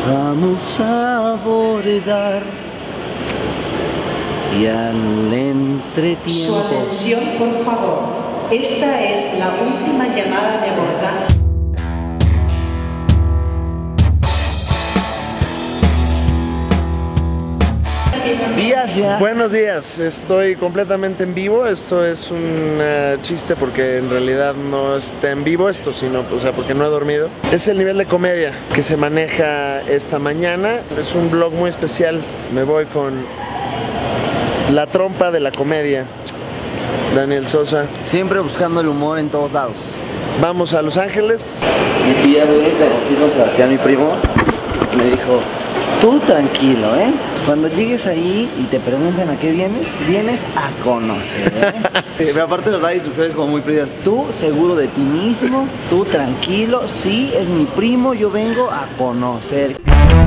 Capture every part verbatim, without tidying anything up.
Vamos a abordar y al entretiempo. Su atención, por favor. Esta es la última llamada de abordaje. Días ya. Buenos días, estoy completamente en vivo. Esto es un uh, chiste porque en realidad no está en vivo esto, sino, o sea, porque no he dormido. Es el nivel de comedia que se maneja esta mañana. Es un vlog muy especial. Me voy con la trompa de la comedia, Daniel Sosa. Siempre buscando el humor en todos lados. Vamos a Los Ángeles. Mi tía, güey, con Sebastián, mi primo, me dijo: tú tranquilo, ¿eh? Cuando llegues ahí y te pregunten a qué vienes, vienes a conocer, ¿eh? Pero aparte nos da instrucciones como muy precisas. Tú seguro de ti mismo, tú tranquilo, sí, es mi primo, yo vengo a conocer.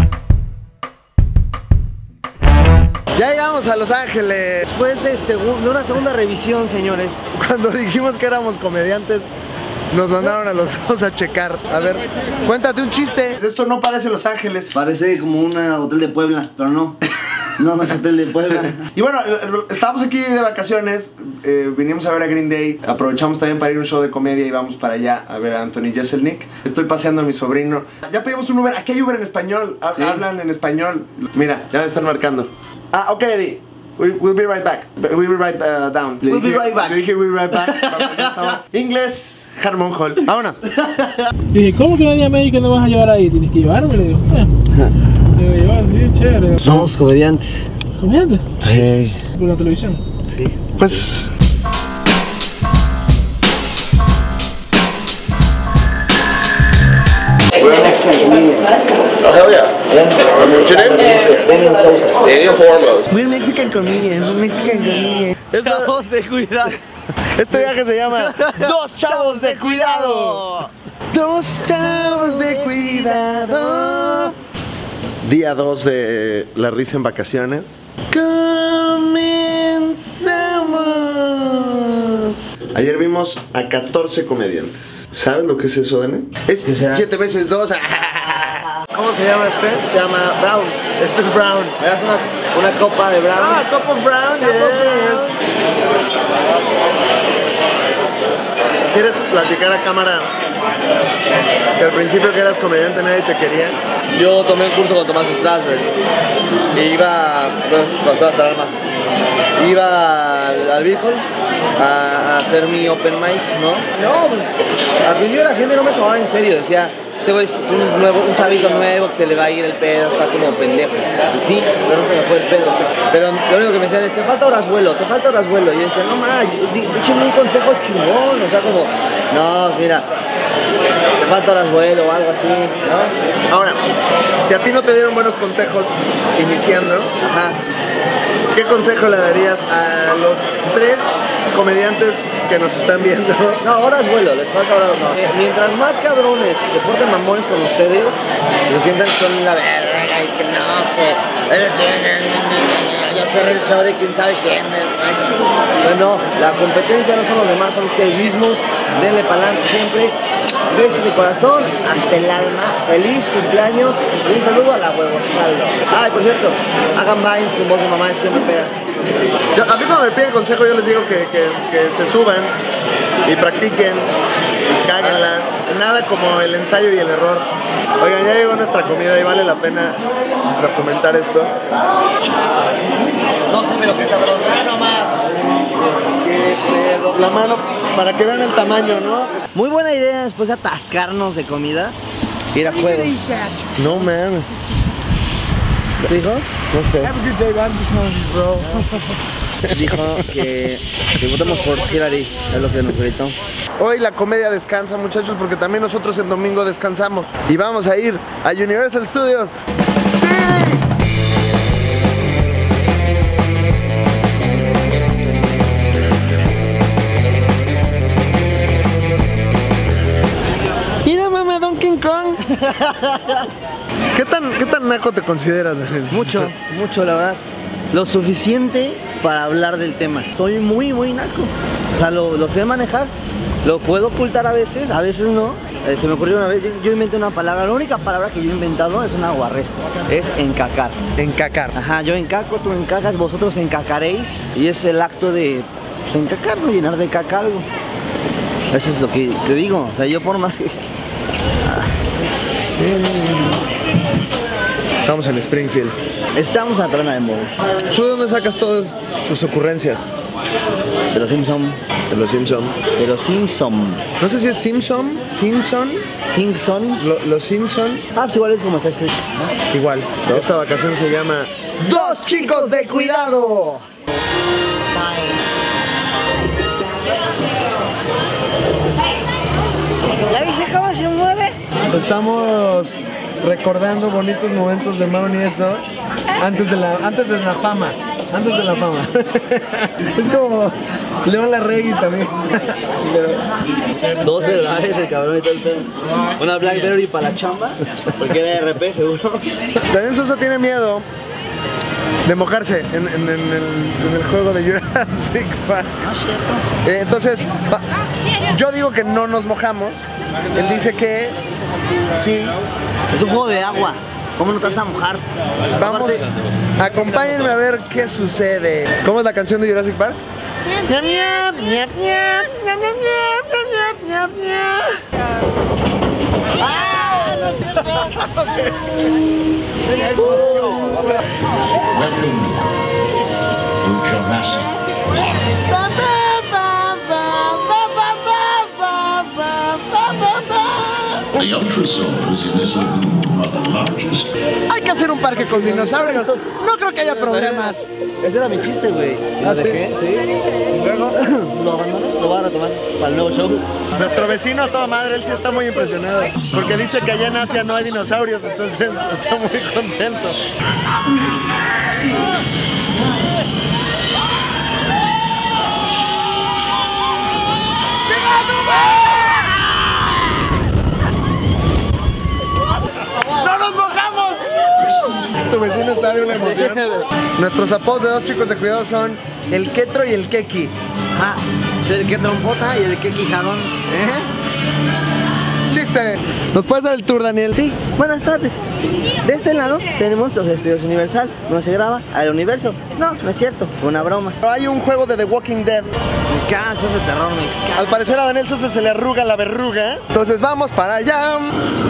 Ya llegamos a Los Ángeles. Después de, de una segunda revisión, señores. Cuando dijimos que éramos comediantes, nos mandaron a los dos a checar. A ver, cuéntate un chiste. Esto no parece Los Ángeles. Parece como un hotel de Puebla, pero no. No, no es hotel de Puebla. Y bueno, estábamos aquí de vacaciones, eh, vinimos a ver a Green Day. Aprovechamos también para ir a un show de comedia y vamos para allá a ver a Anthony Jeselnik. Estoy paseando a mi sobrino. Ya pedimos un Uber. Aquí hay Uber en español. ¿Sí? Hablan en español. Mira, ya me están marcando. Ah, ok, Eddie. We, we'll be right back. We'll be right uh, down. We'll be right back. Le dije we'll be right back. Inglés, Harmon Hall. Vámonos. Dije, ¿cómo que no hay América no vas a llevar ahí? Tienes que llevarme, le digo. Le digo, llevar, sí, chévere. Somos comediantes. ¿Comediantes? Sí. ¿Por la televisión? Sí. Pues... Oh, hell yeah. What's your name? Daniel Sousa. Daniel Foremost. We're Mexican comedians, we're Mexican comedians. Chavos de cuidado. Este viaje se llama Dos chavos de cuidado. Dos chavos de cuidado. Día dos de La Risa en Vacaciones. Comenzamos. Ayer vimos a catorce comediantes. ¿Sabes lo que es eso, Dani? Es siete veces dos. ¿Cómo se llama este? Se llama Brown. Este es Brown. Me das una, una copa de Brown. Ah, cup of Brown, yes. ¿Quieres platicar a cámara que al principio que eras comediante nadie te quería? Yo tomé un curso con Tomás Strasberg y iba, pues, pasó hasta el alma. Iba al, al Beer Hall a, a hacer mi open mic, ¿no? No, pues al principio la gente no me tomaba en serio, decía, este güey es un, nuevo, un chavito nuevo que se le va a ir el pedo, está como pendejo. Y sí, pero no se me fue el pedo. Pero lo único que me decían es, te falta horas vuelo, te falta horas vuelo. Y yo decía, no mames, échenme un consejo chingón, o sea, como, no, mira, te falta horas vuelo o algo así, ¿no? Ahora, si a ti no te dieron buenos consejos iniciando, Ajá. ¿qué consejo le darías a los tres comediantes que nos están viendo? No, horas vuelo, les falta horas no. Eh, mientras más cabrones se porten mamones con ustedes, se sientan que son la verga y que no, que yo cerré el show de quién sabe quién. Bueno, la competencia no son los demás, son ustedes mismos. Denle pa'lante siempre. Besos de corazón hasta el alma. Feliz cumpleaños y un saludo a la huevoscaldo. Ay, por cierto, hagan vines con voz de mamá, siempre pega. Yo, a mí cuando me piden consejo yo les digo que, que, que se suban y practiquen y cáguenla. Nada como el ensayo y el error. Oigan, ya llegó nuestra comida y vale la pena documentar esto. No sé, pero qué sabroso. ¡Bueno más! Qué pedo. La mano para que vean el tamaño, ¿no? Muy buena idea después de atascarnos de comida ir a juegos. No, man. ¿Qué dijo? No sé. Dijo que, que votamos por Hillary, es lo que nos gritó. Hoy la comedia descansa, muchachos, porque también nosotros el domingo descansamos. Y vamos a ir a Universal Studios. ¡Sí! Mira, mamá, Donkey Kong. ¿Qué tan, qué tan naco te consideras, Daniel? Mucho, mucho, la verdad. Lo suficiente para hablar del tema. Soy muy, muy naco. O sea, lo, lo sé manejar. Lo puedo ocultar a veces, a veces no. Eh, se me ocurrió una vez, yo, yo inventé una palabra, la única palabra que yo he inventado es una guarrez, es encacar. Encacar. Ajá, yo encaco, tú encacas, vosotros encacaréis. Y es el acto de, pues, encacar, ¿no? Llenar de caca algo. Eso es lo que te digo, o sea, yo por más que... Estamos en Springfield. Estamos en la taberna de Moe. ¿Tú de dónde sacas todas tus ocurrencias? De los Simpson. De los Simpson. De los Simpson. No sé si es Simpson, Simpson, Simpson. lo- los Simpson. Ah, pues igual es como está escrito, ¿no? Igual. Esta vacación se llama Dos Chicos de Cuidado. ¿Ya viste cómo se mueve? Estamos recordando bonitos momentos de Mau Nieto antes de la, antes de la fama. Antes de la fama. Es como León Larregui también. Dos celulares, el cabrón y todo el pedo. Una Blackberry para la chamba, porque era R P seguro. Daniel Sosa tiene miedo de mojarse en, en- en el, en el juego de Jurassic Park. No es cierto. Eh, entonces, va- yo digo que no nos mojamos. Él dice que sí. Es un juego de agua. ¿Cómo no te vas a mojar? Vamos, Aparte, acompáñenme a ver qué sucede. ¿Cómo es la canción de Jurassic Park? Ñam, ñam, ñam, ñam, ñam, ñam, ñam, ñam, ñam, ñam. Welcome to Jurassic. The ultrasaurs in this lagoon are the largest. Hay que hacer un parque con dinosaurios. No creo que haya problemas. ese era mi chiste, güey. Y ¿Ah, Lo sí? dejé, sí. Luego, Lo abandoné, lo voy a retomar para el nuevo show. nuestro vecino a toda madre, él sí está muy impresionado. Porque dice que allá en Asia no hay dinosaurios, entonces está muy contento. ¡No nos mojamos! Tu vecino está de una emoción. Nuestros apodos de Dos Chicos de Cuidado son el Ketro y el Keki. Ajá. Soy el que trompota y el que quijadón. ¿Eh? Chiste. ¿Nos puedes dar el tour, Daniel? Sí, buenas tardes. De este lado tenemos los estudios Universal, donde se graba al universo. No, no es cierto, fue una broma. Hay un juego de The Walking Dead. Me cagan las cosas de terror, me cagan. Al parecer a Daniel Sosa se le arruga la verruga. Entonces vamos para allá.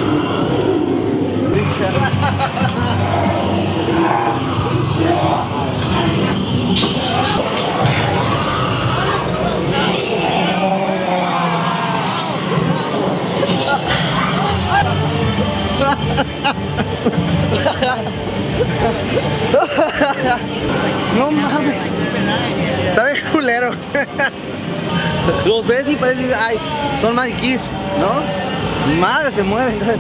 No mames. ¿Sabe, culero? Los ves y parece, ay, son maniquís, ¿no? Mi madre se mueve, entonces.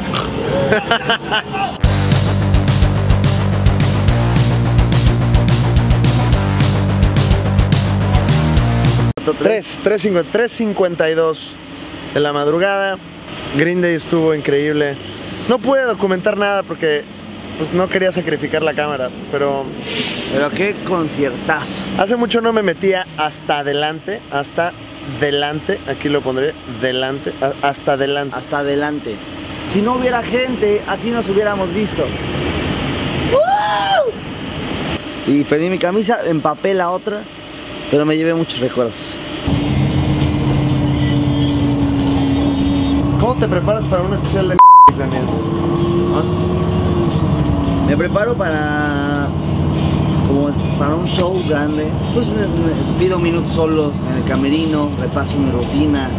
tres, tres cincuenta y dos de la madrugada. Green Day estuvo increíble. No pude documentar nada porque pues no quería sacrificar la cámara, pero Pero qué conciertazo. hace mucho no me metía hasta adelante, hasta delante, aquí lo pondré, delante, a- hasta adelante. Hasta adelante. Si no hubiera gente, así nos hubiéramos visto. Y perdí mi camisa, empapé la otra, pero me llevé muchos recuerdos. ¿Cómo te preparas para un especial de Daniel? Me preparo para como para un show grande. Pues me, me pido minutos solo en el camerino, repaso mi rutina,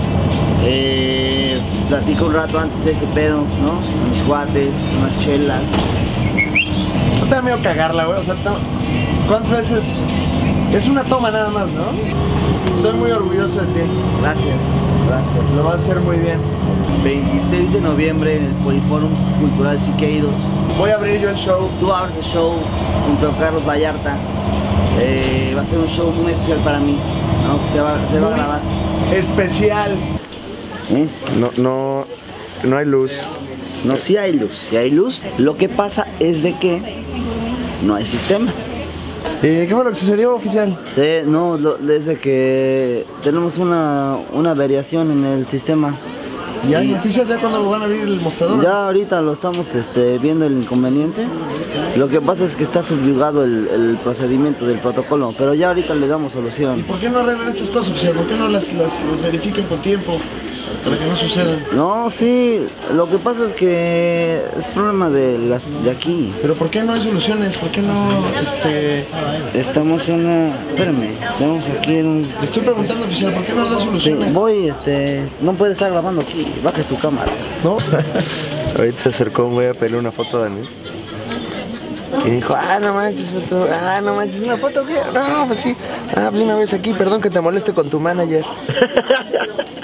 eh, platico un rato antes de ese pedo, ¿no? Con mis cuates, unas chelas. No te da miedo cagarla, güey. O sea, no- ¿cuántas veces? Es una toma nada más, ¿no? Estoy muy orgulloso de ti. Gracias, gracias. Lo vas a hacer muy bien. veintiséis de noviembre en el Poliforum Cultural Siqueiros. Voy a abrir yo el show. Tú abres el show junto a Carlos Vallarta. Eh, va a ser un show muy especial para mí, ¿no? Que se va, se va a Muy grabar. especial. No, no, no hay luz. No, sí hay luz, sí hay luz. Lo que pasa es de que no hay sistema. Eh, ¿Qué fue lo que sucedió, oficial? Sí, no, lo, desde que tenemos una, una variación en el sistema. ¿Y hay noticias ya cuando van a abrir el mostrador? Ya ahorita lo estamos este, viendo el inconveniente. Lo que pasa es que está subyugado el, el procedimiento del protocolo, pero ya ahorita le damos ¿Y solución. por qué no arreglan estas cosas, oficial? ¿Por qué no las, las, las verifican con tiempo? Para que no sucedan. No, sí, lo que pasa es que es problema de las de aquí. Pero ¿por qué no hay soluciones? ¿Por qué no, este... Estamos en una... Espérame, estamos aquí en un... Le estoy preguntando, oficial, ¿por qué no da Sí, soluciones? voy, este... No puede estar grabando aquí, baje su cámara. ¿No? Ahorita se acercó un güey a pedirle una foto a Daniel. Y dijo, ah, no manches, foto, ah, no manches, ¿una foto qué? No, pues sí. Ah, pues una vez aquí, perdón que te moleste con tu manager.